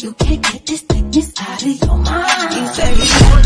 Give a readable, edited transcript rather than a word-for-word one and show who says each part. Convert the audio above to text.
Speaker 1: You can't get this thickness out of your mind. You say you want